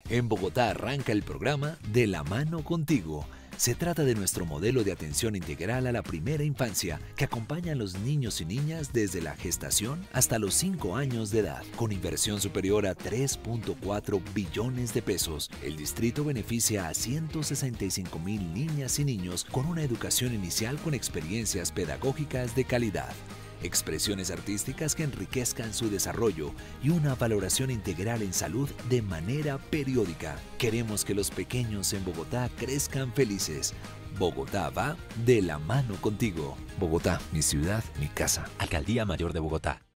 En Bogotá arranca el programa De la mano contigo. Se trata de nuestro modelo de atención integral a la primera infancia, que acompaña a los niños y niñas desde la gestación hasta los 5 años de edad. Con inversión superior a 3.4 billones de pesos, el distrito beneficia a 165.000 niñas y niños con una educación inicial con experiencias pedagógicas de calidad, expresiones artísticas que enriquezcan su desarrollo y una valoración integral en salud de manera periódica. Queremos que los pequeños en Bogotá crezcan felices. Bogotá va de la mano contigo. Bogotá, mi ciudad, mi casa. Alcaldía Mayor de Bogotá.